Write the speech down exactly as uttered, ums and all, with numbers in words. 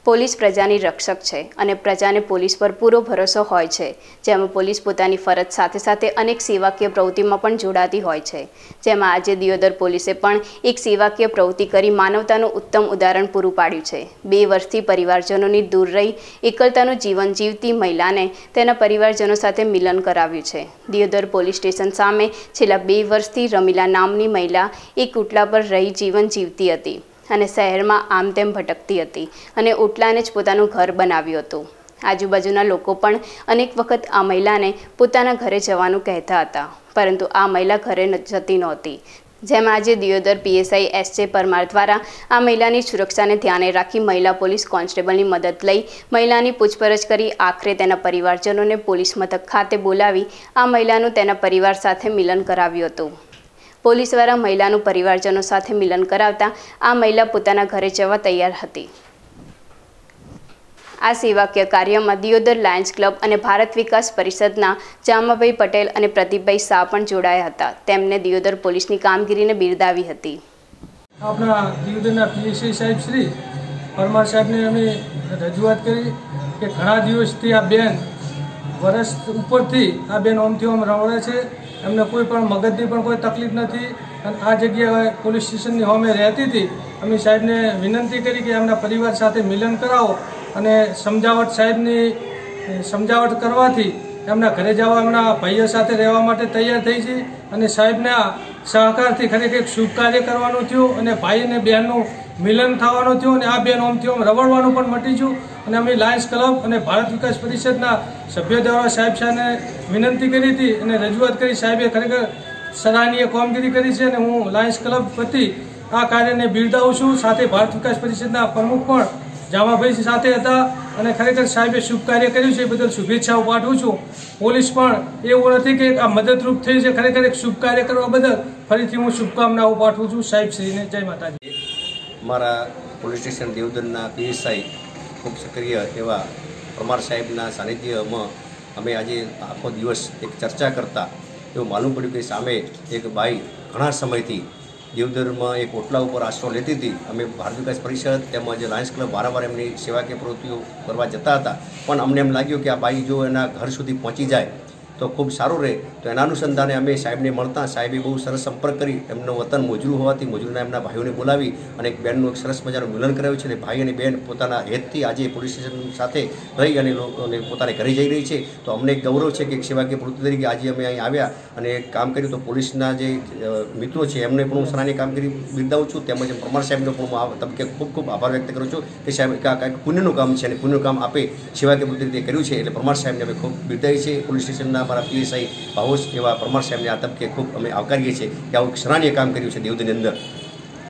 Police પ્રજાની રક્ષક છે અને પ્રજાને પોલીસ પર પૂરો ભરોસો હોય છે, જેમાં પોલીસ પોતાની ફરજ સાથે સાથે અનેક સેવાકીય પ્રવૃત્તિમાં પણ જોડાતી હોય છે, જેમાં આજે દિયોદર પોલીસે પણ એક સેવાકીય પ્રવૃત્તિ કરી માનવતાનું ઉત્તમ ઉદાહરણ પૂરું પાડ્યું છે। બે વર્ષથી પરિવારજનોની દૂર રહી એકલતાનું જીવન જીવતી મહિલાને તેના પરિવારજનો સાથે મિલન કરાવ્યું છે। દિયોદર પોલીસ સ્ટેશન સામે છેલ્લા બે વર્ષથી રમીલા નામની મહિલા એક ઉટલા પર રહી જીવન જીવતી હતી અને શહેરમાં આમ તેમ ભટકતી હતી અને ઓટલાને જ પોતાનું ઘર બનાવ્યું હતું। આજુબાજુના લોકો પણ અનેક વખત આ મહિલાને પોતાના ઘરે જવાનું કહેતા હતા, પરંતુ આ મહિલા ઘરે જતી નહોતી, જેમાં આજે દિયોદર પીએસઆઈ એસ જે પરમાર દ્વારા આ મહિલાની સુરક્ષાને ધ્યાને રાખી મહિલા પોલીસ કોન્સ્ટેબલની મદદ લઈ મહિલાની પૂછપરછ કરી આખરે તેના પરિવારજનોને પોલીસ મથક ખાતે બોલાવી આ મહિલાનું તેના પરિવાર સાથે મિલન કરાવ્યું હતું। પોલીસ દ્વારા મહિલાનું પરિવારજનો સાથે મિલન કરાવતા આ મહિલા પોતાના ઘરે જવા તૈયાર હતી। આ સેવાકીય કાર્યમાં દિયોદર લાયન્સ ક્લબ અને ભારત વિકાસ પરિષદના જામાભાઈ પટેલ અને પ્રદીપભાઈ શાહ પણ જોડાયા હતા। તેમને દિયોદર પોલીસની કામગીરીને બિરદાવી હતી। આપણા દિયોદરના પીએસઆઈ સાહેબ શ્રી પરમાર સાહેબને અમે રજૂઆત કરી કે ઘણા દિવસથી આ બેન વર્ષ ઉપરથી આ બેન ઓમથી ઓમ રવડે છે, એમને કોઈ પણ મગજની પણ કોઈ તકલીફ નથી અને આ જગ્યાએ પોલીસ સ્ટેશનની હોમે રહેતી હતી। અમે સાહેબને વિનંતી કરી કે એમના પરિવાર સાથે મિલન કરાવો અને સમજાવટ સાહેબની સમજાવટ કરવાથી એમના ઘરે જવા એમના ભાઈઓ સાથે રહેવા માટે તૈયાર થઈ છે અને સાહેબના સહકારથી ખરેખર શુભ કાર્ય કરવાનું થયું અને ભાઈ અને બહેનનું મિલન થવાનું થયું અને આ બેન ઓમથી ઓમ રવડવાનું પણ મટી ગયું અને અમે લાયન્સ ક્લબ અને ભારત વિકાસ પરિષદના સભ્યો દ્વારા સાહેબ સાહેબને વિનંતી કરી હતી અને રજૂઆત કરી। સાહેબે ખરેખર સરાહનીય કામગીરી કરી છે અને હું લાયન્સ ક્લબ વતી આ કાર્યને બિરદાવું છું। સાથે ભારત વિકાસ પરિષદના પ્રમુખ પણ જામાભાઈ સાથે હતા અને ખરેખર સાહેબે શુભ કાર્ય કર્યું છે, એ બદલ શુભેચ્છાઓ પાઠવું છું। પોલીસ પણ એવું નથી કે આ મદદરૂપ થઈ છે, ખરેખર એક શુભ કાર્ય કરવા બદલ ફરીથી હું શુભકામનાઓ પાઠવું છું સાહેબશ્રીને। જય માતાજી। અમારા પોલીસ સ્ટેશન દિયોદરના પીએસઆઈ ખૂબ સક્રિય એવા પરમાર સાહેબના સાનિધ્યમાં અમે આજે આખો દિવસ એક ચર્ચા કરતા એવું માલુમ પડ્યું કે સામે એક બાઈ ઘણા સમયથી દિયોદરમાં એક ઓટલા ઉપર આશરો લેતી હતી। અમે ભારત વિકાસ પરિષદ તેમજ લાયન્સ ક્લબ વારંવાર એમની સેવાકીય પ્રવૃત્તિઓ કરવા જતા હતા, પણ અમને એમ લાગ્યું કે આ બાઈ જો એના ઘર સુધી પહોંચી જાય તો ખૂબ સારું રહે। તો એના અનુસંધાને અમે સાહેબને મળતા સાહેબે બહુ સરસ સંપર્ક કરી એમનો વતન મોજરૂ હોવાથી મોજરૂના એમના ભાઈઓને બોલાવી અને એક બહેનનું એક સરસ મજાનું મિલન કરાવ્યું છે અને ભાઈ અને બહેન પોતાના હેતથી આજે પોલીસ સ્ટેશન સાથે રહી અને લોકોને પોતાને ઘરે જઈ રહી છે। તો અમને એક ગૌરવ છે કે એક સેવાકીય પ્રવૃત્તિ તરીકે આજે અમે અહીં આવ્યા અને કામ કર્યું। તો પોલીસના જે મિત્રો છે એમને પણ હું સરાહનીય કામગીરી બિરદાવું છું, તેમજ પરમાર સાહેબનો પણ હું આ તબક્કે ખૂબ ખૂબ આભાર વ્યક્ત કરું છું કે સાહેબ કાંઈક પુણ્યનું કામ છે અને પુણ્યનું કામ આપે સેવાકીય પ્રવૃત્તિ રીતે કર્યું છે, એટલે પરમાર સાહેબને અમે ખૂબ બિરદાવીએ છીએ। પોલીસ સ્ટેશનના અમારા પીએસઆઈ ભાવોસ એવા પરમાર સાહેબને આ તબક્કે ખૂબ અમે આવકારીએ છીએ કે આવું સરાહનીય કામ કર્યું છે દિયોદરની અંદર।